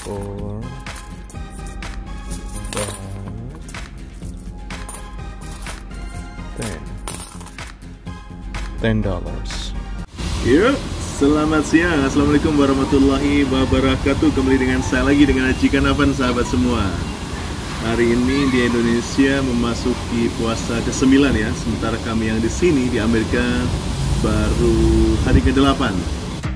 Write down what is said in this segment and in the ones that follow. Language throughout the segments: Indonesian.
for $10. Yuk, selamat siang. Assalamualaikum warahmatullahi wabarakatuh. Kembali dengan saya lagi dengan Ajikan Afan, sahabat semua. Hari ini di Indonesia memasuki puasa ke-9 ya. Sementara kami yang di sini di Amerika baru hari ke-8.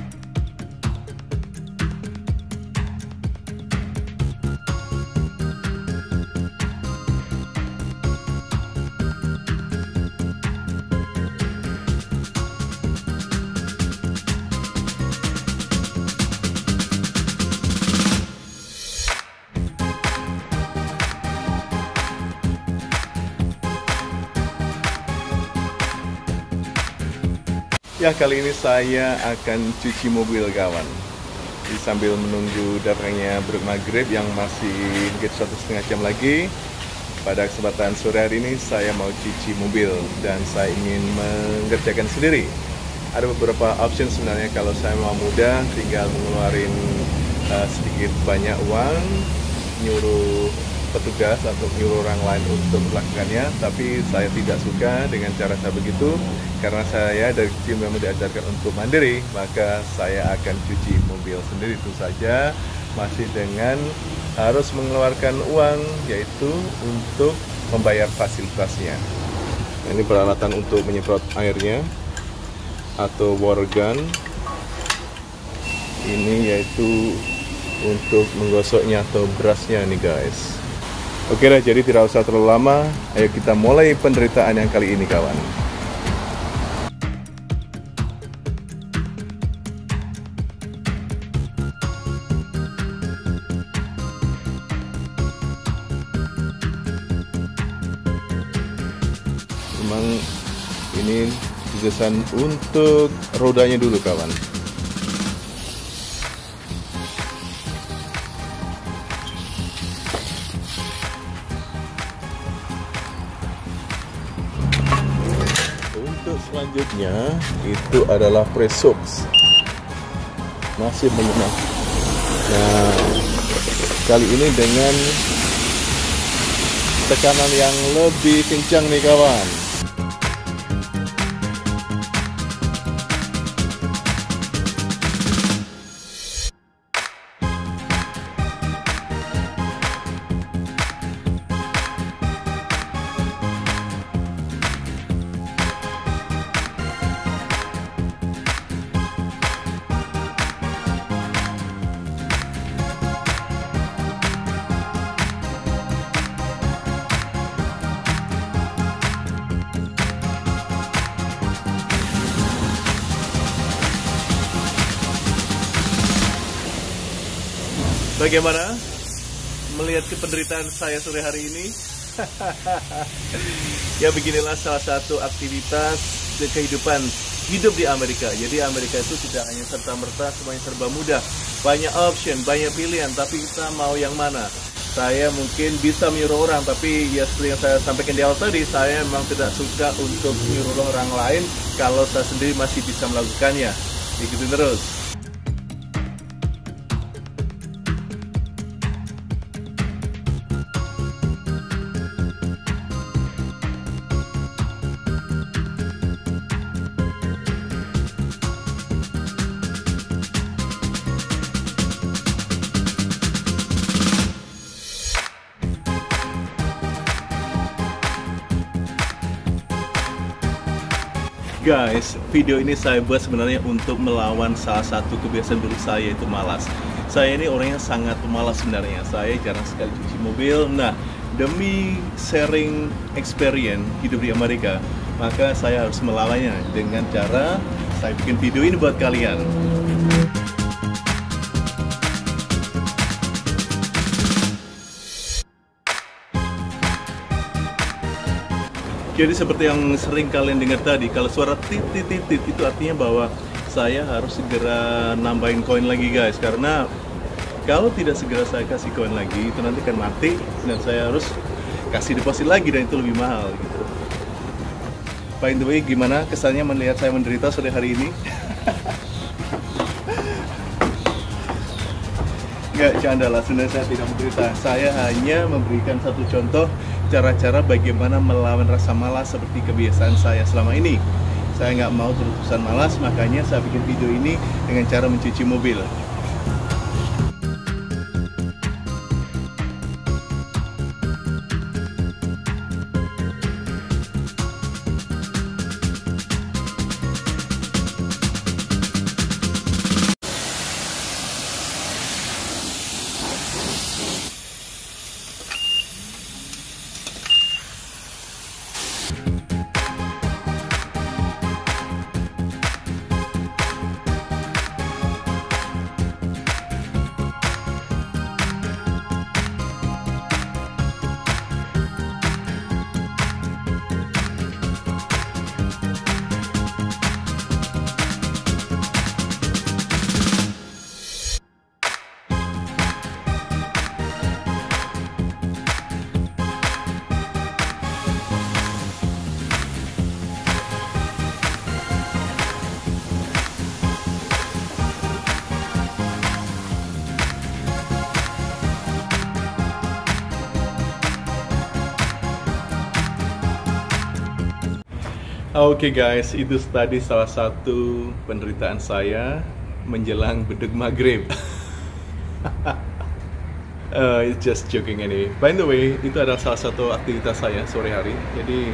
Ya, kali ini saya akan cuci mobil, kawan. Jadi, sambil menunggu datangnya break maghrib yang masih mungkin 1,5 jam lagi. Pada kesempatan sore hari ini saya mau cuci mobil dan saya ingin mengerjakan sendiri. Ada beberapa option sebenarnya kalau saya mau mudah, tinggal mengeluarkan sedikit banyak uang, nyuruh petugas atau nyuruh orang lain untuk melakukannya, tapi saya tidak suka dengan cara saya begitu karena saya dari kecil memang diajarkan untuk mandiri, maka saya akan cuci mobil sendiri. Itu saja masih dengan harus mengeluarkan uang, yaitu untuk membayar fasilitasnya. Nah, ini peralatan untuk menyemprot airnya atau water gun. Ini yaitu untuk menggosoknya atau brushnya nih guys. Oke deh, jadi tidak usah terlalu lama, ayo kita mulai penderitaan yang kali ini, kawan. Memang ini tulisan untuk rodanya dulu, kawan. Untuk selanjutnya itu adalah press socks. Masih mengenang. Nah, kali ini dengan tekanan yang lebih kencang nih, kawan. Bagaimana melihat penderitaan saya sore hari ini? Ya, beginilah salah satu aktivitas kehidupan hidup di Amerika. Jadi Amerika itu tidak hanya serta-merta semuanya serba mudah. Banyak option, banyak pilihan, tapi kita mau yang mana? Saya mungkin bisa menyuruh orang, tapi ya seperti yang saya sampaikan di awal tadi, saya memang tidak suka untuk menyuruh orang lain kalau saya sendiri masih bisa melakukannya. Ikutin terus. Guys, video ini saya buat sebenarnya untuk melawan salah satu kebiasaan buruk saya, yaitu malas. Saya ini orang yang sangat pemalas sebenarnya. Saya jarang sekali cuci mobil. Nah, demi sharing experience hidup di Amerika, maka saya harus melawannya dengan cara saya bikin video ini buat kalian. Jadi seperti yang sering kalian dengar tadi, kalau suara tit itu artinya bahwa saya harus segera nambahin koin lagi, guys. Karena kalau tidak segera saya kasih koin lagi, itu nanti akan mati dan saya harus kasih deposit lagi dan itu lebih mahal gitu. By the way, gimana kesannya melihat saya menderita sore hari ini? Gak canda lah, sebenarnya saya tidak mencerita. Saya hanya memberikan satu contoh cara-cara bagaimana melawan rasa malas seperti kebiasaan saya selama ini. Saya nggak mau terus-terusan malas, makanya saya bikin video ini dengan cara mencuci mobil. Oke guys, itu tadi salah satu penderitaan saya menjelang beduk maghrib. It's just joking anyway. By the way, itu adalah salah satu aktivitas saya sore hari. Jadi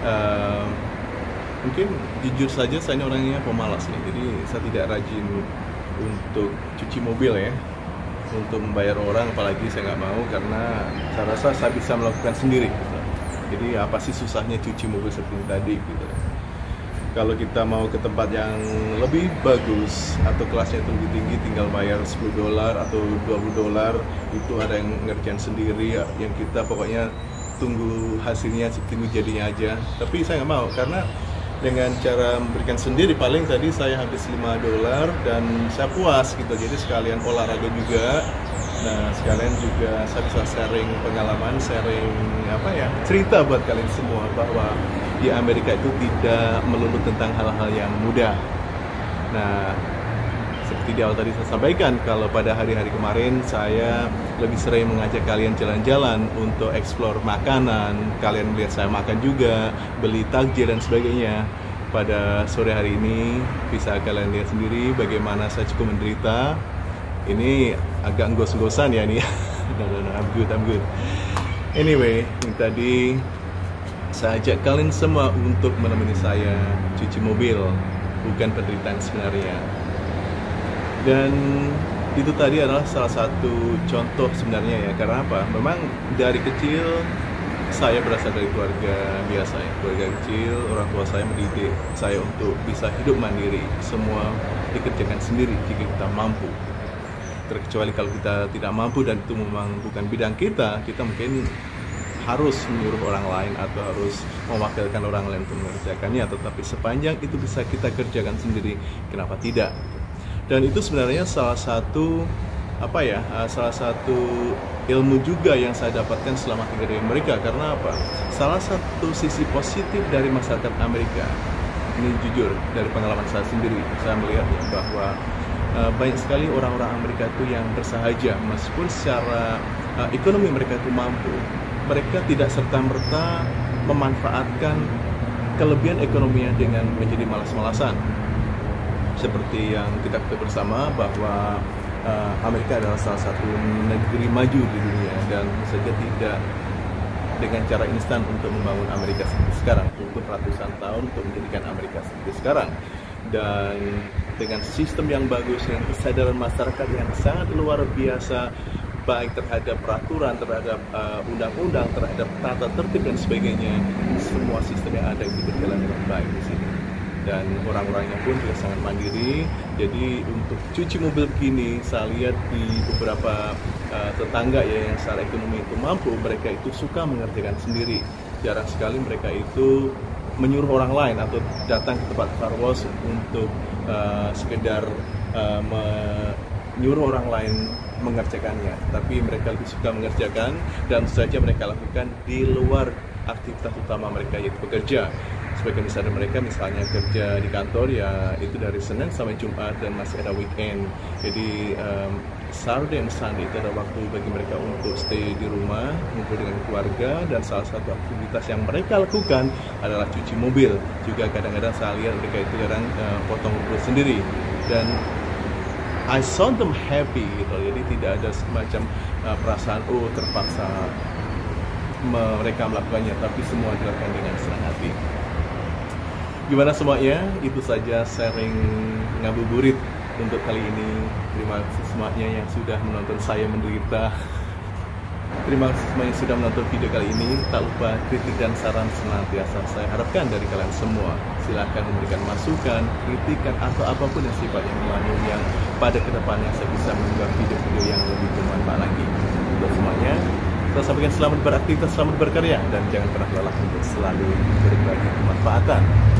mungkin jujur saja saya ini orangnya pemalas nih. Jadi saya tidak rajin untuk cuci mobil ya, untuk membayar orang, apalagi saya nggak mau karena saya rasa saya bisa melakukan sendiri gitu. Jadi apa sih susahnya cuci mobil seperti tadi gitu. Kalau kita mau ke tempat yang lebih bagus atau kelasnya itu lebih tinggi, tinggal bayar $10 atau $20, itu ada yang ngerjain sendiri, yang kita pokoknya tunggu hasilnya, tunggu jadinya aja. Tapi saya nggak mau, karena dengan cara memberikan sendiri paling tadi saya habis $5 dan saya puas gitu. Jadi sekalian olahraga juga. Nah, sekalian juga saya bisa sharing pengalaman, sharing cerita buat kalian semua bahwa di Amerika itu tidak melulu tentang hal-hal yang mudah. Nah, seperti di awal tadi saya sampaikan, kalau pada hari-hari kemarin saya lebih sering mengajak kalian jalan-jalan untuk explore makanan, kalian melihat saya makan juga, beli takjil dan sebagainya. Pada sore hari ini bisa kalian lihat sendiri bagaimana saya cukup menderita. Ini agak ngos-ngosan ya nih. No, I'm good. Anyway, ini tadi saya ajak kalian semua untuk menemani saya cuci mobil, bukan penderitaan sebenarnya. Dan itu tadi adalah salah satu contoh sebenarnya ya. Karena apa? Memang dari kecil saya berasal dari keluarga biasa ya, keluarga kecil. Orang tua saya mendidik saya untuk bisa hidup mandiri. Semua dikerjakan sendiri jika kita mampu. Terkecuali kalau kita tidak mampu dan itu memang bukan bidang kita, kita mungkin harus menyuruh orang lain atau harus mewakilkan orang lain untuk mengerjakannya. Tetapi sepanjang itu bisa kita kerjakan sendiri, kenapa tidak? Dan itu sebenarnya salah satu ilmu juga yang saya dapatkan selama tinggal di Amerika. Karena apa? Salah satu sisi positif dari masyarakat Amerika, ini jujur dari pengalaman saya sendiri, saya melihatnya bahwa banyak sekali orang-orang Amerika itu yang bersahaja, meskipun secara ekonomi mereka itu mampu, mereka tidak serta-merta memanfaatkan kelebihan ekonominya dengan menjadi malas-malasan. Seperti yang kita ketahui bersama bahwa Amerika adalah salah satu negeri maju di dunia dan saja tidak dengan cara instan untuk membangun Amerika seperti sekarang, untuk ratusan tahun untuk menjadikan Amerika seperti sekarang. Dan dengan sistem yang bagus, dengan kesadaran masyarakat yang sangat luar biasa, baik terhadap peraturan, terhadap undang-undang, terhadap tata tertib dan sebagainya, semua sistem yang ada itu berjalan dengan baik di sini. Dan orang-orangnya pun juga sangat mandiri. Jadi untuk cuci mobil begini, saya lihat di beberapa tetangga ya yang secara ekonomi itu mampu, mereka itu suka mengerjakan sendiri. Jarang sekali mereka itu menyuruh orang lain atau datang ke tempat car wash untuk sekedar menyuruh orang lain mengerjakannya. Tapi mereka lebih suka mengerjakan dan saja mereka lakukan di luar aktivitas utama mereka, yaitu bekerja. sebagian besar dari mereka misalnya kerja di kantor ya itu dari Senin sampai Jumat dan masih ada weekend. Jadi Saturday and Sunday itu ada waktu bagi mereka untuk stay di rumah, ngumpul dengan keluarga, dan salah satu aktivitas yang mereka lakukan adalah cuci mobil. Juga kadang-kadang saya lihat mereka itu kadang potong rumput sendiri, dan I saw them happy gitu. Jadi tidak ada semacam perasaan terpaksa mereka melakukannya, tapi semua dilakukan dengan senang hati. Gimana semuanya? Itu saja sharing ngabuburit untuk kali ini. Terima kasih semuanya yang sudah menonton saya menderita. Terima kasih semuanya yang sudah menonton video kali ini. Tak lupa kritik dan saran senantiasa saya harapkan dari kalian semua. Silahkan memberikan masukan, kritikan, atau apapun yang sifatnya membangun yang pada kedepannya saya bisa mengunggah video-video yang lebih bermanfaat lagi. Untuk semuanya, saya sampaikan selamat beraktivitas, selamat berkarya, dan jangan pernah lelah untuk selalu berbagi kemanfaatan.